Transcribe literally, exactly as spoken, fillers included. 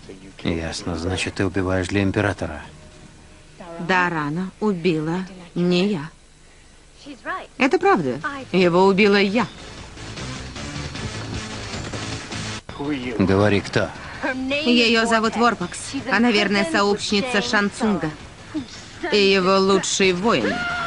Ясно, значит, ты убиваешь для императора. Дарана убила не я. Это правда. Его убила я. Говори, кто? Ее зовут Ворпакс. Она верная сообщница Шансунга. И его лучший воин.